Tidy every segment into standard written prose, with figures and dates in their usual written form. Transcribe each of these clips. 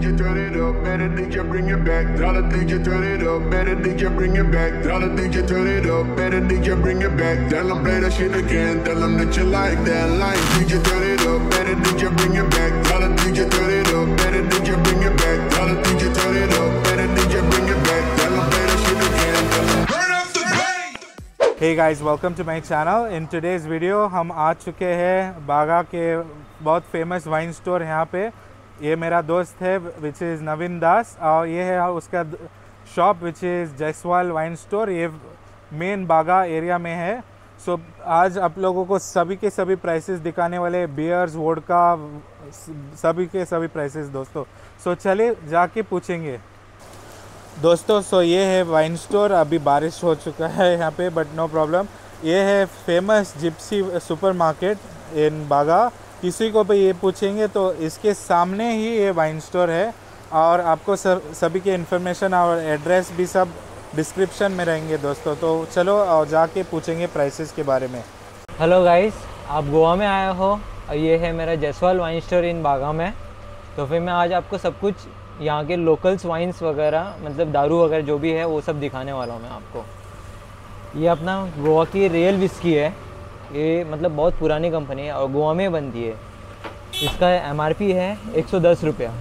DJ turn it up, better DJ bring it back. Dollar DJ turn it up, better DJ bring it back. Dollar DJ turn it up, better DJ bring it back. Tell them play that shit again, tell them that you like that line. DJ turn it up, better DJ bring it back. Dollar DJ turn it up, better DJ bring it back. Dollar DJ turn it up, better DJ bring it back. Tell them play that shit again, tell them turn up the bass. Hey guys, welcome to my channel. In today's video हम आ चुके हैं बागा के बहुत famous wine store यहाँ पे। ये मेरा दोस्त है विच इज़ नवीन दास और ये है उसका shop which is Jaiswal wine store. ये मेन बागा एरिया में है। सो आज आप लोगों को सभी के सभी प्राइसेस दिखाने वाले, बियर्स, वोडका, सभी के सभी प्राइसेस दोस्तों। सो चलिए जाके पूछेंगे दोस्तों। सो ये है वाइन स्टोर। अभी बारिश हो चुका है यहाँ पे बट नो प्रॉब्लम। ये है famous gypsy supermarket in Baga. किसी को भी ये पूछेंगे तो इसके सामने ही ये वाइन स्टोर है और आपको सभी के इन्फॉर्मेशन और एड्रेस भी सब डिस्क्रिप्शन में रहेंगे दोस्तों। तो चलो और जाके पूछेंगे प्राइसेस के बारे में। हेलो गाइस, आप गोवा में आए हो और ये है मेरा जयसवाल वाइन स्टोर इन बागा में। तो फिर मैं आज आपको सब कुछ यहाँ के लोकल्स वाइन्स वगैरह, मतलब दारू वगैरह जो भी है वो सब दिखाने वाला हूँ मैं आपको। ये अपना गोवा की रियल विस्की है। ये मतलब बहुत पुरानी कंपनी है और गोवा में बनती है। इसका MRP है 110 रुपया।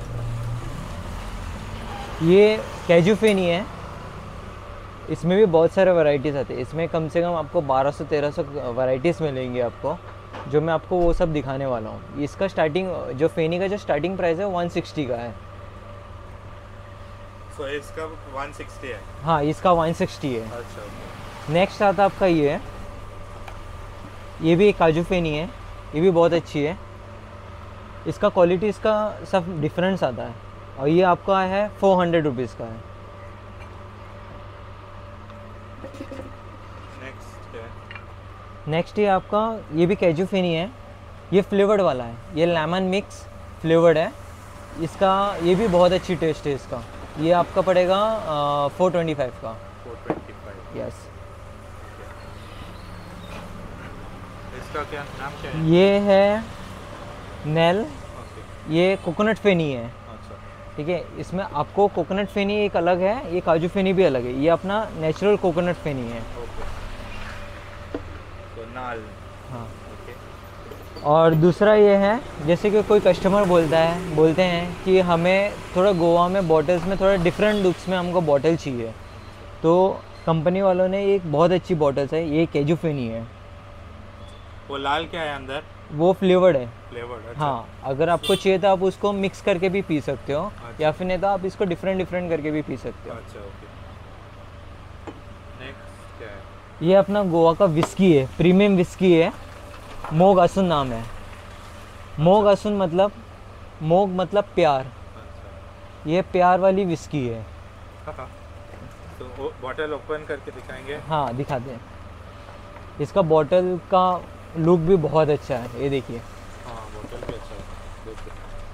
ये कैजुफेनी है। इसमें भी बहुत सारे वैरायटीज़ आते हैं। इसमें कम से कम आपको 1200-1300 वैरायटीज़ मिलेंगी आपको, जो मैं आपको वो सब दिखाने वाला हूँ। इसका स्टार्टिंग जो फेनी का जो स्टार्टिंग प्राइस है 160 का है। सो इसका 160 है? हाँ, इसका 160 है। अच्छा। नेक्स्ट आता आपका ये भी एक काजू फेनी है। ये भी बहुत अच्छी है। इसका क्वालिटी इसका सब डिफरेंस आता है और ये आपका है 400 रुपीज़ का है। नेक्स्ट ये आपका ये भी कैजू फेनी है। ये फ्लेवर्ड वाला है। ये लेमन मिक्स फ्लेवर्ड है। इसका ये भी बहुत अच्छी टेस्ट है इसका। ये आपका पड़ेगा 425 का। 425। यस। इसका क्या नाम क्या है? ये है नेल। ये कोकोनट फेनी है। अच्छा। ठीक है। इसमें आपको कोकोनट फेनी एक अलग है, ये काजू फेनी भी अलग है। ये अपना नेचुरल कोकोनट फेनी है। तो नाल। हाँ। और दूसरा ये है, जैसे कि कोई कस्टमर बोलते हैं कि हमें थोड़ा गोवा में बॉटल्स में थोड़ा डिफरेंट लुक्स में हमको बॉटल चाहिए, तो कंपनी वालों ने एक बहुत अच्छी बॉटल्स है। ये कैजू फेनी है। वो लाल क्या है अंदर? वो फ्लेवर्ड है। फ्लेवर्ड। अच्छा। हाँ, अगर आपको चाहिए तो आप उसको मिक्स करके भी पी सकते हो। अच्छा। या फिर नहीं तो आप इसको डिफरेंट करके भी पी सकते हो। अच्छा, ओके। नेक्स्ट क्या है? ये अपना गोवा का विस्की है, प्रीमियम विस्की है। मोग असुन नाम है। मोग असुन मतलब मोग मतलब प्यार। अच्छा। ये प्यार वाली विस्की है। तो बॉटल ओपन करके दिखाएंगे? हाँ, दिखाते हैं। इसका बॉटल का लुक भी बहुत अच्छा है। ये देखिए। हाँ, बॉटल भी अच्छा है। देखिए,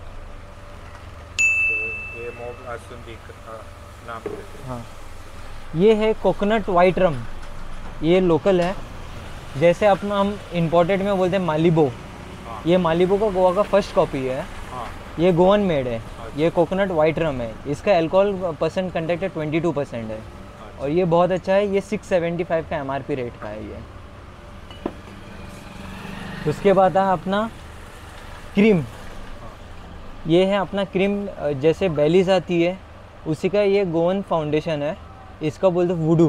तो ये मोग असुन नाम है। हाँ, ये है कोकोनट वाइट रम। ये लोकल है। जैसे अपना हम इंपोर्टेड में बोलते हैं मालिबो। हाँ। ये मालिबो का गोवा का फर्स्ट कॉपी है। हाँ। ये गोवन मेड है। अच्छा। ये ये कोकोनट वाइट रम है। इसका अल्कोहल परसेंट कंटेंट है 22% है। अच्छा। और ये बहुत अच्छा है। ये 675 का MRP रेट का है ये। उसके बाद है अपना क्रीम। ये है अपना क्रीम, जैसे बेलीज आती है उसी का ये गोवन फाउंडेशन है। इसका बोलते वुडू।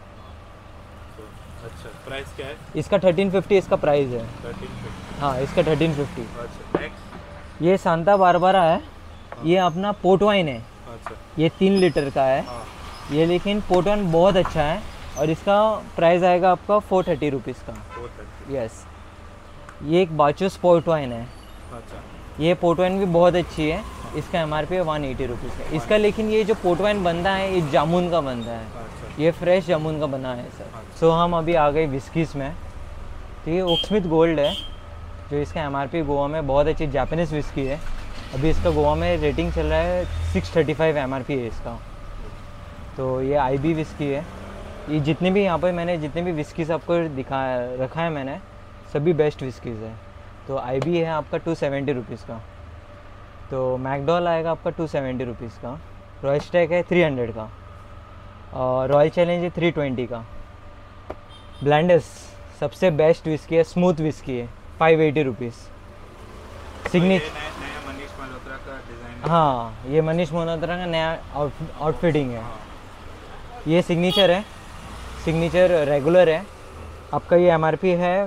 अच्छा, प्राइस क्या है? इसका 1350 इसका प्राइस है। 1350। हाँ, इसका 1350। अच्छा। नेक्स्ट ये सांता बारबरा है। ये अपना पोर्ट वाइन है। अच्छा। ये 3 लीटर का है। हाँ। ये लेकिन पोर्ट वाइन बहुत अच्छा है और इसका प्राइस आएगा आपका 430 रुपीज़ का। 430। यस। ये एक बाचूस पोर्ट वाइन है। अच्छा। ये पोर्ट वाइन भी बहुत अच्छी है। इसका MRP है 180 रुपीज़ का। इसका लेकिन ये जो पोर्ट वाइन बनता है ये जामुन का बनता है। अच्छा। ये फ्रेश जामुन का बना है सर। सो हम अभी आ गए विस्कीज़ में। तो ये ओक्समिथ गोल्ड है, जो इसका MRP गोवा में बहुत अच्छी जापानीज़ विस्की है। अभी इसका गोवा में रेटिंग चल रहा है 635 MRP है इसका। तो ये IB विस्की है। ये जितने भी यहाँ पर मैंने जितने भी विस्कीज़ आपको रखा है मैंने, सभी बेस्ट विस्कीज़ है। तो IB है आपका 270 रुपीज़ का। तो मैकडॉल आएगा आपका 270 रुपीज़ का, रॉयल स्टैग है 300 का, और रॉयल चैलेंज है 320 का। ब्लेंडर्स सबसे बेस्ट विस्की है, स्मूथ विस्की है, 580 रुपीज़। सिग्नेचर मनीष मल्होत्रा का डिज़ाइन। हाँ, ये मनीष मल्होत्रा का नया आउटफिटिंग है। ये सिग्नेचर है, सिग्नेचर रेगुलर है, आपका ये एमआरपी है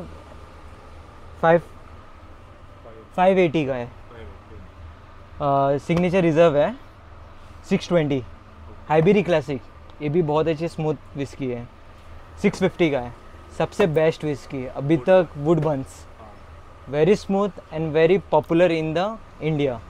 580 का है। सिग्नेचर रिजर्व है 620। हाइबेरी क्लासिक, ये भी बहुत अच्छी स्मूथ विस्की है, 650 का है। सबसे बेस्ट विस्की है अभी तक, Woodburns, very smooth and very popular in the India.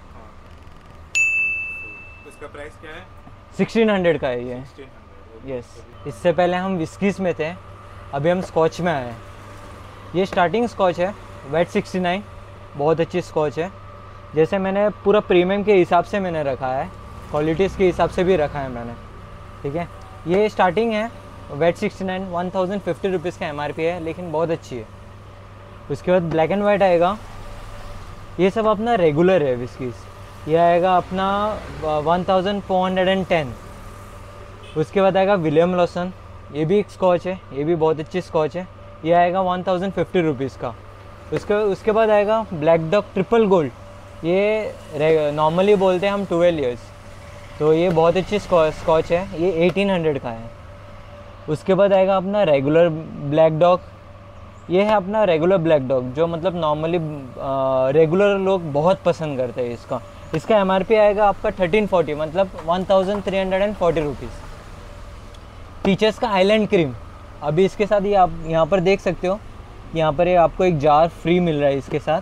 इसका प्राइस क्या है? 1600 का है ये। 1600। यस, इससे पहले हम विस्कीज़ में थे, अभी हम स्कॉच में आए हैं। ये स्टार्टिंग स्कॉच है, वेट 69, बहुत अच्छी स्कॉच है। जैसे मैंने पूरा प्रीमियम के हिसाब से मैंने रखा है, क्वालिटीज़ के हिसाब से भी रखा है मैंने, ठीक है। ये स्टार्टिंग है, वेट 69, 1050 रुपीज़ का एमआरपी है, लेकिन बहुत अच्छी है। उसके बाद ब्लैक एंड वाइट आएगा, ये सब अपना रेगुलर है विस्कीज़। ये आएगा अपना 1410। उसके बाद आएगा विलियम लॉसन, ये भी एक स्कॉच है, ये भी बहुत अच्छी स्कॉच है, ये आएगा 1050 रुपीज़ का। उसके बाद आएगा ब्लैक डॉग ट्रिपल गोल्ड, ये नॉर्मली बोलते हैं हम 12 ईयर्स, तो ये बहुत अच्छी स्कॉच है, ये 1800 का है। उसके बाद आएगा अपना रेगुलर ब्लैक डॉग, ये है अपना रेगुलर ब्लैक डॉग, जो मतलब नॉर्मली रेगुलर लोग बहुत पसंद करते हैं इसका। इसका एमआरपी आएगा आपका 1340, मतलब 1340 रुपीज़। टीचर्स का आइलैंड क्रीम, अभी इसके साथ ये आप यहाँ पर देख सकते हो, यहाँ पर ये आपको एक जार फ्री मिल रहा है इसके साथ।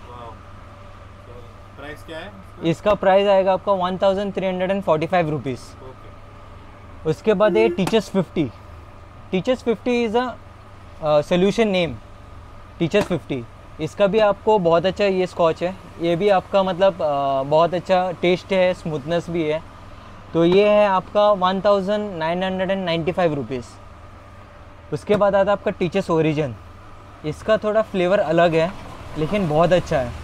प्राइस क्या है? इसका प्राइस आएगा आपका 1345 रुपीज़। उसके बाद ये Teacher's 50। Teacher's 50 is a solution name, Teacher's 50। इसका भी आपको बहुत अच्छा ये स्कॉच है, ये भी आपका मतलब बहुत अच्छा टेस्ट है, स्मूथनेस भी है। तो ये है आपका 1995 रुपीज़। उसके बाद आता है आपका टीचर्स ओरिजिन, इसका थोड़ा फ्लेवर अलग है लेकिन बहुत अच्छा है,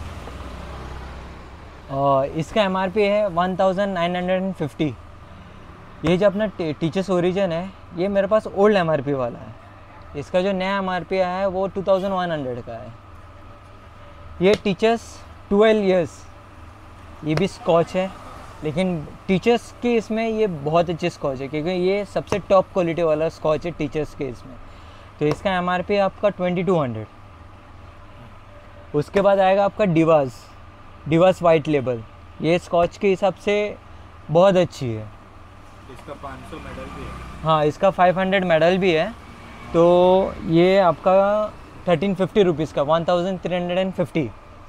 और इसका एमआरपी है 1950। ये जो अपना टीचर्स ओरिजिन है, ये मेरे पास ओल्ड एमआरपी वाला है, इसका जो नया एमआरपी आया है वो 2100 का है। ये टीचर्स 12 ईयर्स, ये भी स्कॉच है, लेकिन टीचर्स के इसमें ये बहुत अच्छी स्कॉच है, क्योंकि ये सबसे टॉप क्वालिटी वाला स्कॉच है टीचर्स के इसमें। तो इसका एमआरपी आपका 2200। उसके बाद आएगा आपका डिवास वाइट लेबल, ये स्कॉच के हिसाब से बहुत अच्छी है। इसका 500 मेडल भी है। हाँ, इसका 500 मेडल भी है। तो ये आपका 1350 रुपीज़ का, 1350।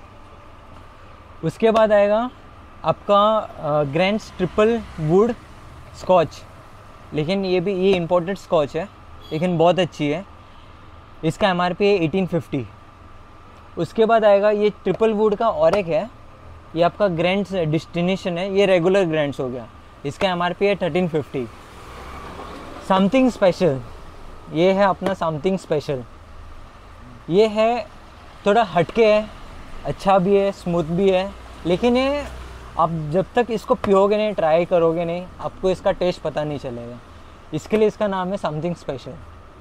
उसके बाद आएगा आपका ग्रैंड्स ट्रिपल वुड स्कॉच, लेकिन ये इम्पोर्टेड स्कॉच है, लेकिन बहुत अच्छी है। इसका एमआरपी है 1850। उसके बाद आएगा ये ट्रिपल वुड का और एक है, ये आपका ग्रैंड्स डेस्टिनेशन है, ये रेगुलर ग्रैंड्स हो गया, इसका एमआरपी है 1350। समथिंग स्पेशल, ये है अपना समथिंग स्पेशल, ये है थोड़ा हटके है, अच्छा भी है, स्मूथ भी है, लेकिन ये आप जब तक इसको पियोगे नहीं, ट्राई करोगे नहीं, आपको इसका टेस्ट पता नहीं चलेगा। इसके लिए इसका नाम है समथिंग स्पेशल।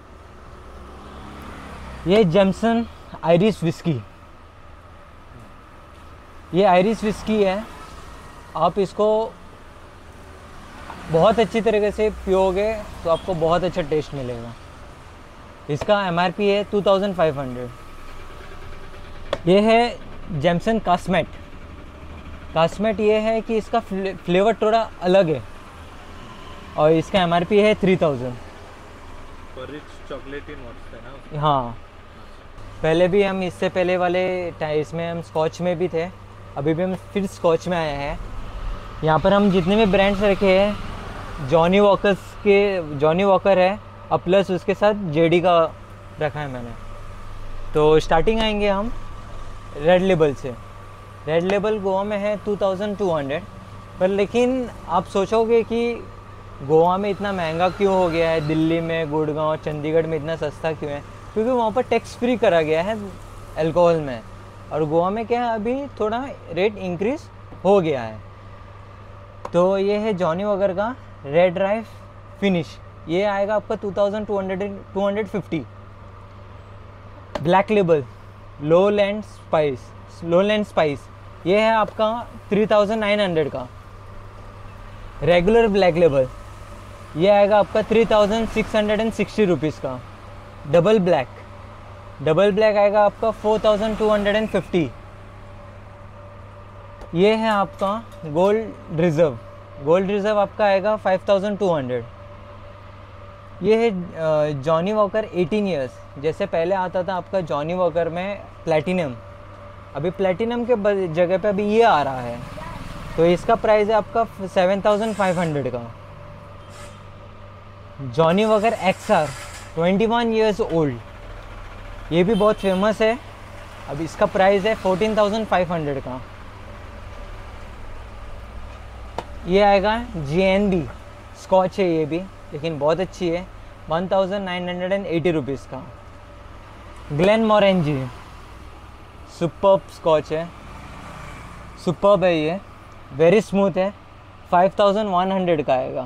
ये जेमसन आयरिश विस्की, ये आयरिश विस्की है, आप इसको बहुत अच्छी तरीके से पियोगे तो आपको बहुत अच्छा टेस्ट मिलेगा। इसका एमआरपी है 2500। ये है जेमसन कास्मेट, ये है कि इसका फ्लेवर थोड़ा अलग है, और इसका एमआरपी है 3000। रिच चॉकलेटी नोट्स है ना? हाँ, पहले भी हम इससे पहले वाले इसमें हम स्कॉच में भी थे, अभी भी हम फिर स्कॉच में आए हैं। यहाँ पर हम जितने भी ब्रांड्स रखे हैं, जॉनी वॉकर है, और प्लस उसके साथ जेडी का रखा है मैंने। तो स्टार्टिंग आएंगे हम रेड लेबल से। रेड लेबल गोवा में है 2200 पर, लेकिन आप सोचोगे कि गोवा में इतना महंगा क्यों हो गया है, दिल्ली में, गुड़गांव, चंडीगढ़ में इतना सस्ता क्यों है? क्योंकि वहाँ पर टैक्स फ्री करा गया है अल्कोहल में, और गोवा में क्या है अभी थोड़ा रेट इंक्रीज़ हो गया है। तो ये है जॉनी वॉकर का रेड राई फिनिश, ये आएगा आपका 2250। ब्लैक लेबल लोलैंड स्पाइस ये है आपका 3900 का। रेगुलर ब्लैक लेबल ये आएगा आपका 3660 रुपीज़ का। डबल ब्लैक आएगा आपका 4250। ये है आपका गोल्ड रिजर्व आपका आएगा 5200। ये है जॉनी वॉकर 18 इयर्स। जैसे पहले आता था आपका जॉनी वॉकर में प्लैटिनम, अभी प्लैटिनम के जगह पे अभी ये आ रहा है, तो इसका प्राइस है आपका 7500 का। Johnnie Walker XR 21 years old, ये भी बहुत फेमस है, अब इसका प्राइस है 14500 का। ये आएगा GNB स्कॉच है ये भी, लेकिन बहुत अच्छी है, 1980 रुपीज़ का। ग्लेनमोरेंजी सुपर्ब स्कॉच है, सुपर्ब है ये, वेरी स्मूथ है, 5100 का आएगा।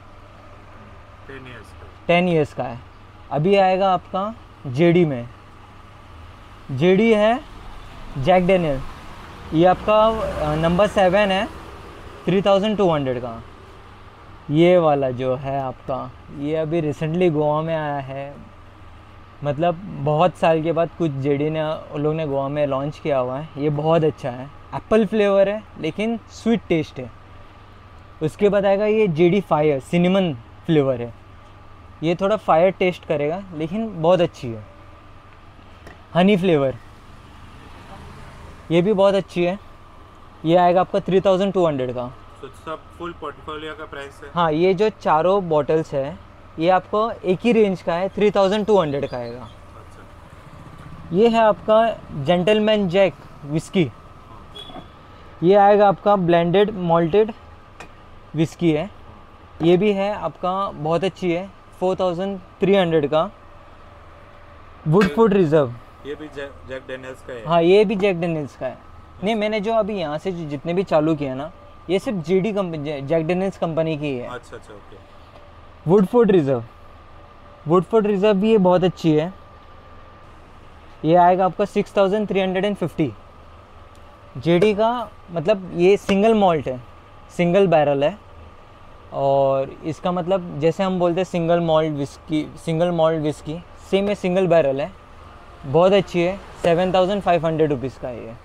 10 इयर्स का है। अभी आएगा आपका JD में, JD है जैक डेनियल, ये आपका नंबर 7 है, 3200 का। ये वाला जो है आपका, ये अभी रिसेंटली गोवा में आया है, मतलब बहुत साल के बाद कुछ JD ने उन लोग ने गोवा में लॉन्च किया हुआ है। ये बहुत अच्छा है, एप्पल फ्लेवर है लेकिन स्वीट टेस्ट है। उसके बाद आएगा ये JD फायर सिनेमन फ्लेवर है, ये थोड़ा फायर टेस्ट करेगा लेकिन बहुत अच्छी है। हनी फ्लेवर ये भी बहुत अच्छी है, ये आएगा आपका 3200 का। तो सब फुल पोर्टफोलियो का प्राइस है? हाँ, ये जो चारों बॉटल्स है ये आपको एक ही रेंज का है, 3200 का आएगा। अच्छा। ये है आपका जेंटलमैन जैक विस्की, ये आएगा आपका ब्लेंडेड मॉल्टेड विस्की है, ये भी है आपका बहुत अच्छी है, 4300 का। वुडफुड रिजर्व ये भी जैक डेनियल्स का है? हाँ, ये भी जैक डेनियल्स का है। नहीं, मैंने जो अभी यहाँ से जितने भी चालू किया ना, ये सिर्फ JD company, Jack Daniels company की है। अच्छा ओके। वुडफुड रिजर्व भी ये बहुत अच्छी है, ये आएगा आपका 6350। JD का मतलब ये सिंगल मॉल्ट है, सिंगल बैरल है, और इसका मतलब जैसे हम बोलते हैं सिंगल मॉल्ट विस्की, सेम है, सिंगल बैरल है, बहुत अच्छी है, 7500 रुपीज़ का है ये।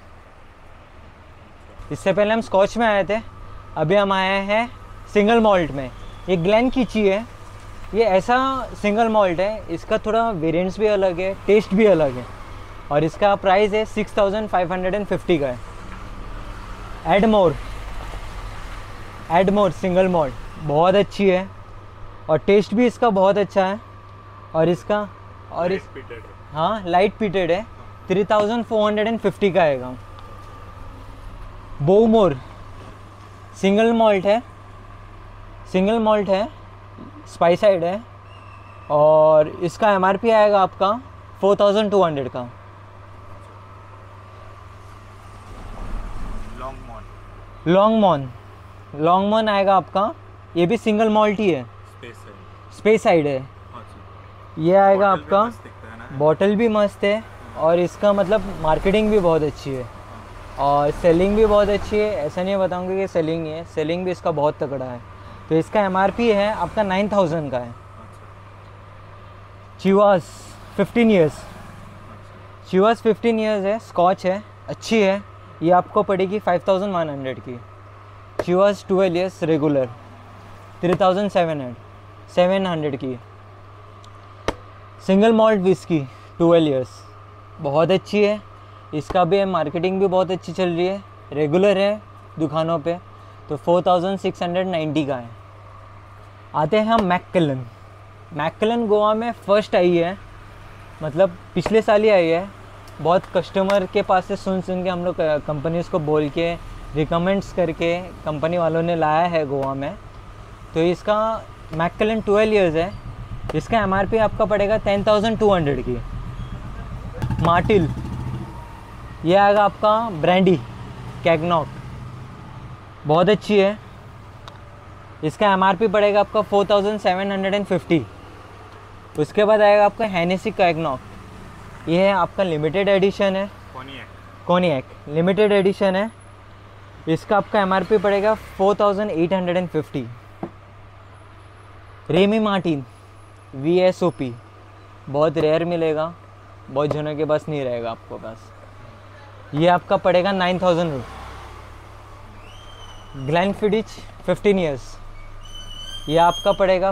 इससे पहले हम स्कॉच में आए थे, अभी हम आए हैं सिंगल मॉल्ट में। ये ग्लेन कीची है, ये ऐसा सिंगल मॉल्ट है, इसका थोड़ा वेरिएंट्स भी अलग है, टेस्ट भी अलग है, और इसका प्राइस है 6550 का है। एडमोर सिंगल मॉल्ट बहुत अच्छी है, और टेस्ट भी इसका बहुत अच्छा है, और इसका हाँ लाइट पीटेड है, 3450 का आएगा। बोमोर सिंगल मॉल्ट है, स्पाइसाइड है, और इसका MRP आएगा आपका 4200 का। लॉन्गमॉन आएगा आपका, ये भी सिंगल मॉल्ट ही है, स्पेसाइड है। ये आएगा आपका, बॉटल भी मस्त है, और इसका मतलब मार्केटिंग भी बहुत अच्छी है, और सेलिंग भी बहुत अच्छी है। ऐसा नहीं बताऊंगा कि सेलिंग नहीं है, सेलिंग भी इसका बहुत तगड़ा है। तो इसका MRP है आपका 9000 का है। चिवास 15 इयर्स है, स्कॉच है, अच्छी है, ये आपको पड़ेगी 5100 की। चिवास 12 इयर्स रेगुलर 3700 की। सिंगल मॉल्ट विस्की 12 इयर्स बहुत अच्छी है, इसका भी मार्केटिंग भी बहुत अच्छी चल रही है, रेगुलर है दुकानों पे, तो 4690 का है। आते हैं हम मैककलन गोवा में फर्स्ट आई है, मतलब पिछले साल ही आई है। बहुत कस्टमर के पास से सुन के हम लोग कंपनीज़ को बोल के रिकमेंड्स करके कंपनी वालों ने लाया है गोवा में। तो इसका मैककलन 12 इयर्स है, इसका MRP आपका पड़ेगा 10200 की। मार्टिल ये आएगा आपका ब्रांडी कैगनॉक, बहुत अच्छी है। इसका MRP पड़ेगा आपका 4750। उसके बाद आएगा आपका हेनेसी कैगनॉक। ये है आपका लिमिटेड एडिशन है, कॉनियक लिमिटेड एडिशन है। इसका आपका MRP पड़ेगा 4850। रेमी मार्टिन VSOP बहुत रेयर मिलेगा, बहुत जनों के पास नहीं रहेगा आपको पास। ये आपका पड़ेगा 9000 रुपये। ग्लेनफिडिच 15 ईयर्स, ये आपका पड़ेगा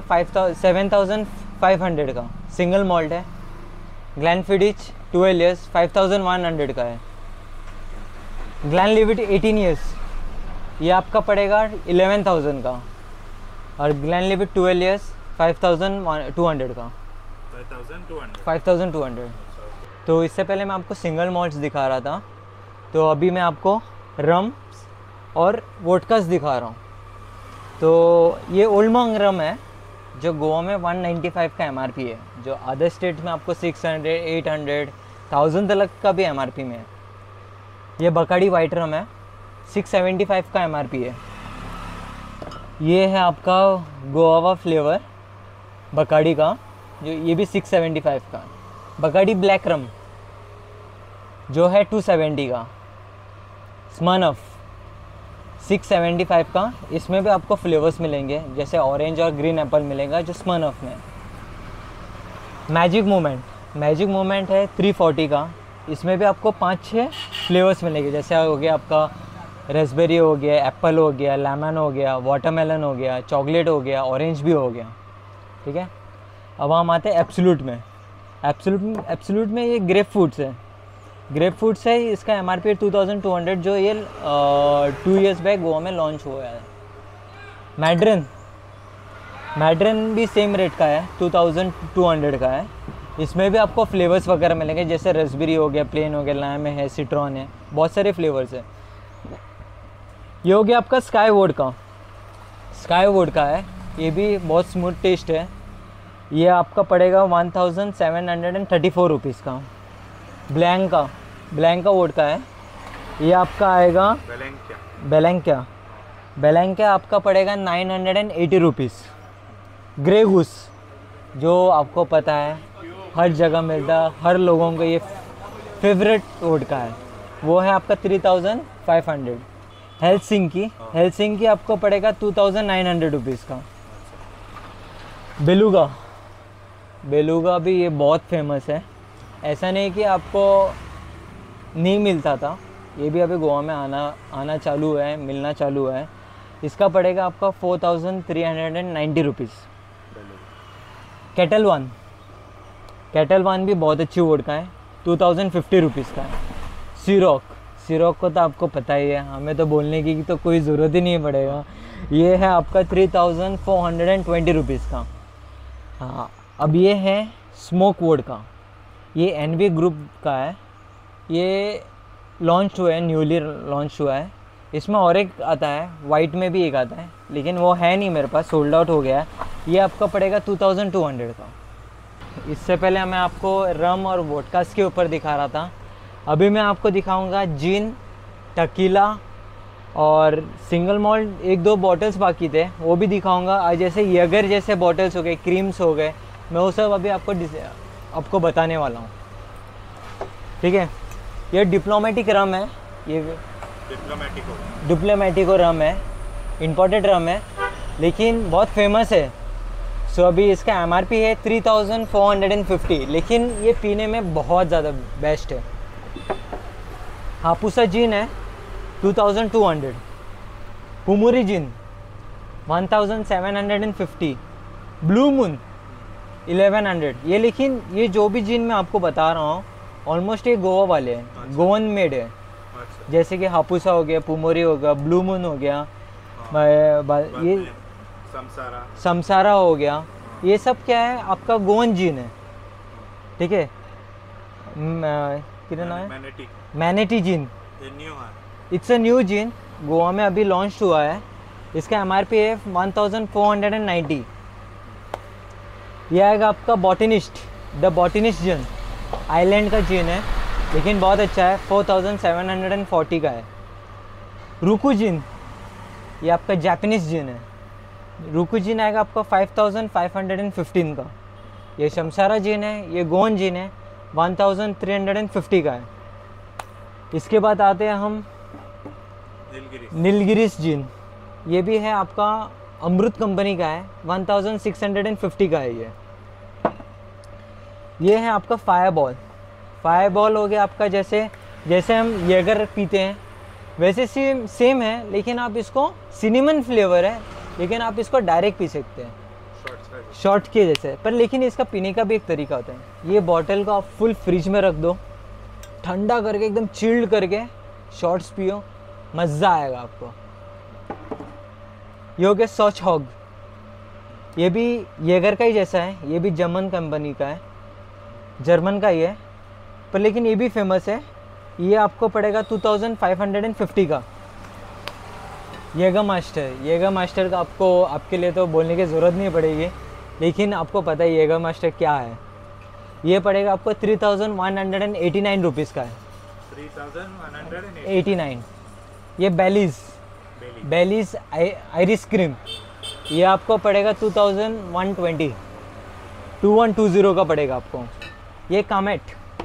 7500 का, सिंगल मॉल्ट है। ग्लेनफिडिच 12 ईयर्स 5100 का है। ग्लेनलिविट 18 ईयर्स, ये आपका पड़ेगा 11000 का। और ग्लेनलिविट 12 ईयर्स 5200 का, 5200। तो इससे पहले मैं आपको सिंगल मॉल्ट्स दिखा रहा था, तो अभी मैं आपको रम और वोडकास दिखा रहा हूँ। तो ये ओल्ड मॉन्ग रम है जो गोवा में 195 का MRP है, जो अदर स्टेट में आपको 600, 800, 1000 तक का भी MRP में है। ये बकाड़ी वाइट रम है, 675 का MRP है। ये है आपका गोवा फ्लेवर बकाड़ी का, जो ये भी 675 का। बकाड़ी ब्लैक रम जो है 270 का। स्मर्नफ 675 का। इसमें भी आपको फ्लेवर्स मिलेंगे, जैसे ऑरेंज और ग्रीन एप्पल मिलेगा जो स्मर्नफ में। मैजिक मोमेंट है 340 का। इसमें भी आपको 5-6 फ्लेवर्स मिलेंगे, जैसे हो गया आपका रेसबेरी हो गया, एप्पल हो गया, लेमन हो गया, वाटरमेलन हो गया, चॉकलेट हो गया, ऑरेंज भी हो गया। ठीक है, अब हम आते हैं एब्सोल्यूट में। एब्सोल्यूट में ये ग्रेप फ्रूट्स है। इसका MRP 2200, जो ये 2 इयर्स बैक गोवा में लॉन्च हुआ है। मैड्रिन भी सेम रेट का है, 2200 का है। इसमें भी आपको फ्लेवर्स वगैरह मिलेंगे, जैसे रेसबेरी हो गया, प्लेन हो गया, लाइम है, सिट्रॉन है, बहुत सारे फ्लेवर्स है। ये हो गया आपका स्काई वोडका है। ये भी बहुत स्मूथ टेस्ट है। ये आपका पड़ेगा 1734 रुपीज़ का। ब्लैंका वोडका है। ये आपका आएगा बेलेंक्या आपका पड़ेगा 980 रुपीज़। ग्रे गूस जो आपको पता है हर जगह मिलता है, हर लोगों का ये फेवरेट वोडका है, वो है आपका 3500। हेलसिंकी आपको पड़ेगा 2900 रुपीज़ का। बेलुगा भी ये बहुत फेमस है, ऐसा नहीं कि आपको नहीं मिलता था, ये भी अभी गोवा में आना चालू है, मिलना चालू है। इसका पड़ेगा आपका 4390 रुपीज़। केटल वन भी बहुत अच्छी वोडका है, 2050 रुपीज़ का है। सिरोक को तो आपको पता ही है, हमें तो बोलने की तो कोई ज़रूरत ही नहीं पड़ेगा। ये है आपका 3420 रुपीज़ का। हाँ, अब ये है स्मोक वोडका। ये NV ग्रुप का है, ये लॉन्च हुआ है, न्यूली लॉन्च हुआ है। इसमें और एक आता है, वाइट में भी एक आता है, लेकिन वो है नहीं मेरे पास, सोल्ड आउट हो गया है। ये आपका पड़ेगा 2200 का। इससे पहले मैं आपको रम और वोडकास के ऊपर दिखा रहा था, अभी मैं आपको दिखाऊंगा जिन, टकीला और सिंगल मॉल्ट। 1-2 बॉटल्स बाकी थे, वो भी दिखाऊंगा। जैसे यगर जैसे बॉटल्स हो गए, क्रीम्स हो गए, मैं वो सब अभी आपको बताने वाला हूँ। ठीक है, ये डिप्लोमेटिक रम है, ये डिप्लोमेटिको रम है, इम्पोर्टेड रम है, लेकिन बहुत फेमस है। सो अभी इसका MRP है 3450, लेकिन ये पीने में बहुत ज़्यादा बेस्ट है। हापुसा जिन है 2200, पुमुरी जिन 1750, ब्लू मून 1100। ये लेकिन ये जो भी जिन मैं आपको बता रहा हूँ ऑलमोस्ट ये गोवा वाले हैं, अच्छा। गोवन मेड है। अच्छा। जैसे कि हापुसा हो गया, पुमोरी हो गया, ब्लू मून हो गया, ये समसारा हो गया, ये सब क्या है आपका गोवन जिन है। ठीक है, कितना है Manatee gin, it's a new gin, Goa में अभी लॉन्च हुआ है। इसका MRP है 1490। यह आएगा आपका द बॉटनिस्ट जिन, आइलैंड का जिन है, लेकिन बहुत अच्छा है, 4740 का है। रुकू जिन ये आपका जापानीज़ जिन है। रुकु जिन आएगा आपका 5515 का। ये शमशारा जिन है, ये गोवन जिन है 1350 का है। इसके बाद आते हैं हम नीलगिरीस जिन। ये भी है आपका अमृत कंपनी का है, 1650 का है ये है आपका फायरबॉल। फायरबॉल हो गया आपका जैसे हम येगर पीते हैं वैसे सेम है, लेकिन आप इसको सिनेमन फ्लेवर है, लेकिन आप इसको डायरेक्ट पी सकते हैं शॉट के जैसे, पर लेकिन इसका पीने का भी एक तरीका होता है। ये बॉटल को आप फुल फ्रिज में रख दो, ठंडा करके एकदम चिल्ड करके शॉट्स पियो, मज़ा आएगा आपको। ये हो गया सॉच हॉग। ये भी येगर का ही जैसा है, ये भी जर्मन कंपनी का है, जर्मन का ही है, पर लेकिन ये भी फेमस है। ये आपको पड़ेगा 2550 का। येगर मास्टर का आपके लिए तो बोलने की ज़रूरत नहीं पड़ेगी, लेकिन आपको पता है येगर मास्टर क्या है। ये पड़ेगा आपको 3189 रुपीज़ का है। 3189। ये बेलीज़ आयरिश क्रीम, ये आपको पड़ेगा 2120 का पड़ेगा आपको। ये कामेट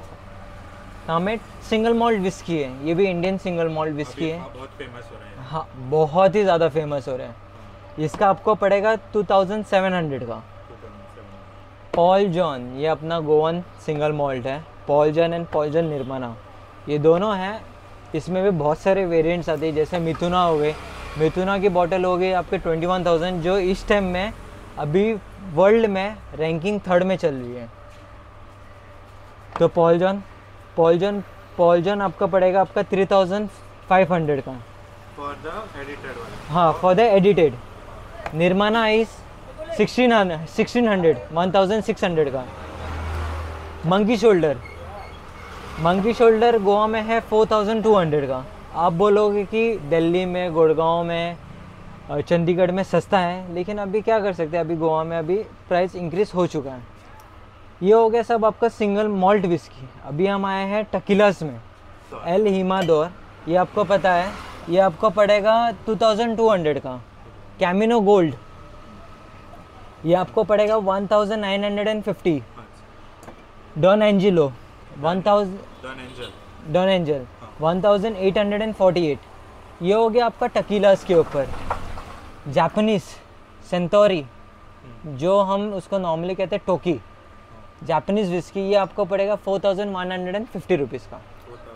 सिंगल मॉल्ट विस्की है, ये भी इंडियन सिंगल मॉल्ट विस्की है, बहुत फेमस हो रहा है। हाँ, बहुत ही ज़्यादा फेमस हो रहा है। इसका आपको पड़ेगा 2700 का। पॉल जॉन, ये अपना गोवन सिंगल मॉल्ट है, Paul John and Paul John Nirvana, ये दोनों हैं। इसमें भी बहुत सारे वेरिएंट्स आते हैं, जैसे मिथुना हो गए, मिथुना की बॉटल हो गई आपके 21,000, जो इस टाइम में अभी वर्ल्ड में रैंकिंग 3rd में चल रही है। तो पॉल जॉन आपका पड़ेगा आपका 3500 का फॉर द एडिटेड वाला। हाँ, for the edited. Nirvana is 1600 का। मंकी शोल्डर गोवा में है 4200 का। आप बोलोगे कि दिल्ली में, गुड़गांव में, चंडीगढ़ में सस्ता है, लेकिन अभी क्या कर सकते हैं, अभी गोवा में अभी प्राइस इंक्रीज हो चुका है। ये हो गया सब आपका सिंगल मॉल्ट विस्की। अभी हम आए हैं टकीलास में, एल हिमादोर। ये आपको पता है, ये आपको पड़ेगा 2200 का। कैमिनो गोल्ड, ये आपको पड़ेगा 1950। Don Angelo 1848। ये हो गया आपका टकीलास के ऊपर। जापानीज सेंटोरी, जो हम उसको नॉर्मली कहते हैं टोकी, जापानीज विस्की, ये आपको पड़ेगा 4150 रुपीज़ का।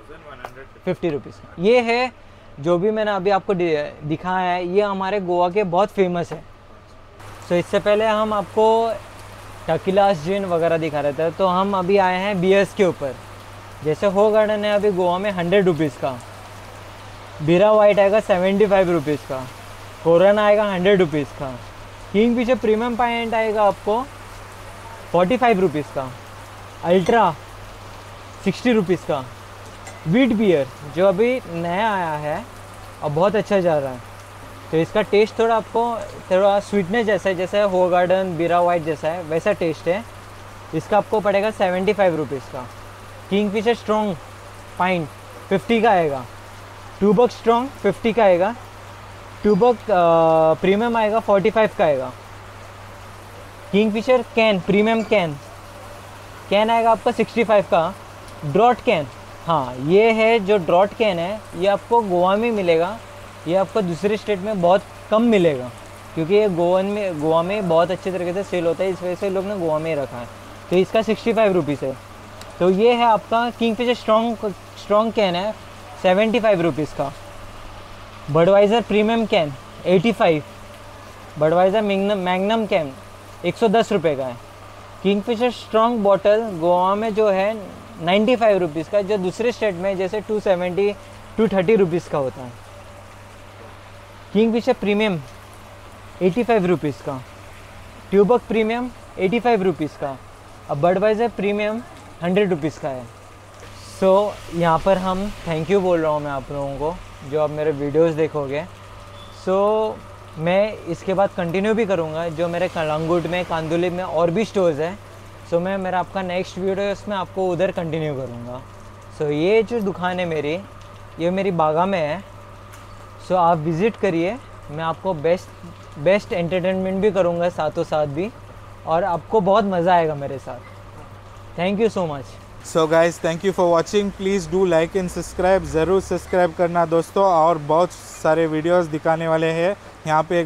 50 रुपीज़ का ये है। जो भी मैंने अभी आपको दिखाया है, ये हमारे गोवा के बहुत फेमस है। सो इससे पहले हम आपको टकीलास जिन वगैरह दिखा रहे थे, तो हम अभी आए हैं बियर्स के ऊपर। जैसे हो गार्डन है अभी गोवा में 100 रुपीज़ का, बीरा वाइट आएगा 75 रुपीज़ का, कोरन आएगा 100 रुपीज़ का, किंग फिशर प्रीमियम पाइंट आएगा आपको 45 रुपीज़ का, अल्ट्रा 60 रुपीज़ का, वीट बियर जो अभी नया आया है और बहुत अच्छा जा रहा है, तो इसका टेस्ट थोड़ा आपको थोड़ा स्वीटनेस जैसा है, जैसे हो गार्डन बीरा वाइट जैसा है वैसा टेस्ट है। इसका आपको पड़ेगा 75 रुपीज़ का। किंग फिशर स्ट्रॉन्ग पाइंट 50 का आएगा, टूबक स्ट्रॉन्ग 50 का आएगा, टूबक प्रीमियम आएगा 45 का आएगा। Kingfisher can premium can आएगा आपका 65 का। ड्रॉट कैन, हाँ ये है जो ड्रॉट कैन है, ये आपको गोवा में मिलेगा, ये आपको दूसरे स्टेट में बहुत कम मिलेगा, क्योंकि ये गोवा में बहुत अच्छे तरीके से सेल होता है, इस वजह से लोग ने गोवा में ही रखा है। तो इसका 65 रुपीज़ है। तो ये है आपका किंग फिशर स्ट्रॉन्ग कैन है 75 रुपीज़ का। Budweiser premium can 85, Budweiser Magnum can 110 रुपये का है। Kingfisher strong bottle Goa में जो है 95 रुपीज़ का, जो दूसरे स्टेट में जैसे 230 रुपीज़ का होता है। किंग फिशर प्रीमियम 85 रुपीज़ का, ट्यूबक प्रीमियम 85 रुपीज़ का, अब बडवाइज़र प्रीमियम 100 रुपीज़ का है। सो यहाँ पर हम थैंक यू बोल रहा हूँ मैं आप लोगों को, जो आप मेरे वीडियोस देखोगे। सो मैं इसके बाद कंटिन्यू भी करूँगा, जो मेरे कलंगुट में, कांदुली में और भी स्टोर्स हैं। सो मैं मेरा आपका नेक्स्ट वीडियो है उसमें आपको उधर कंटिन्यू करूँगा। सो ये जो दुकान है मेरी, ये मेरी बागा में है। सो आप विज़िट करिए, मैं आपको बेस्ट एंटरटेनमेंट भी करूँगा साथों साथ भी, और आपको बहुत मज़ा आएगा मेरे साथ। Thank you so much. So guys thank you for watching. Please do like and subscribe, ज़रूर सब्सक्राइब करना दोस्तों। और बहुत सारे वीडियोस दिखाने वाले हैं यहाँ पे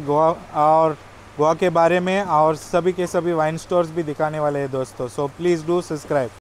गोवा के बारे में, और सभी के सभी वाइन स्टोर्स भी दिखाने वाले हैं दोस्तों। So please do subscribe.